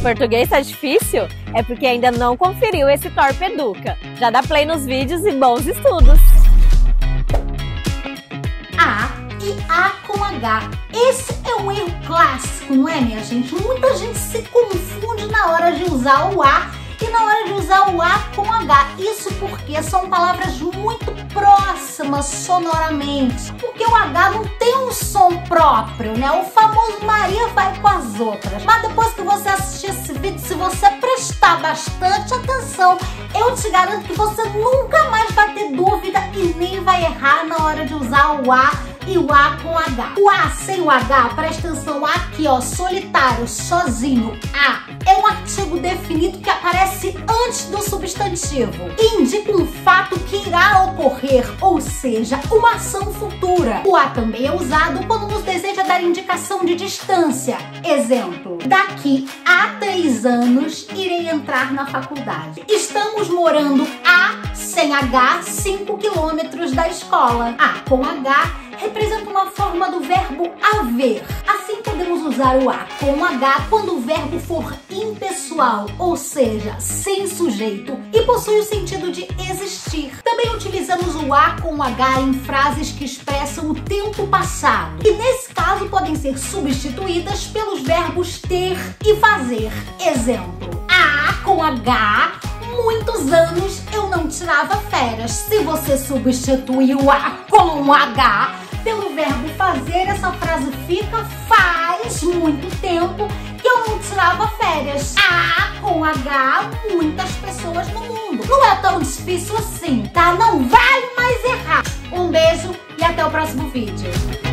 Português tá difícil? É porque ainda não conferiu esse Torpeduca. Já dá play nos vídeos e bons estudos! A e A com H. Esse é um erro clássico, não é, minha gente? Muita gente se confunde na hora de usar o A e na hora de usar o A com H. Isso porque são palavras muito próximas sonoramente. Porque o H não tem um som próprio, né? O famoso Maria vai com as outras. Mas depois que você assistir esse vídeo, se você prestar bastante atenção, eu te garanto que você nunca mais vai ter dúvida e nem vai errar na hora de usar o A e o A com H. O A sem o H, presta atenção, aqui ó, solitário, sozinho, A, é um artigo definido que aparece antes do substantivo e indica um fato que irá ocorrer, ou seja, uma ação futura. O A também é usado quando nos deseja dar indicação de distância. Exemplo, daqui a 3 anos irei entrar na faculdade. Estamos morando a, sem H, 5 quilômetros da escola. A com H representa uma forma do verbo haver. Assim podemos usar o A com H quando o verbo for impessoal, ou seja, sem sujeito, e possui o sentido de existir. Também utilizamos o A com H em frases que expressam o tempo passado, e nesse caso podem ser substituídas pelos verbos ter e fazer. Exemplo, A com H, muitos anos eu não tirava férias. Se você substituir o A com H pelo verbo fazer, essa frase fica faz muito tempo que eu não tirava férias. A com H, muitas pessoas no mundo. Não é tão difícil assim, tá? Não vai mais errar. Um beijo e até o próximo vídeo.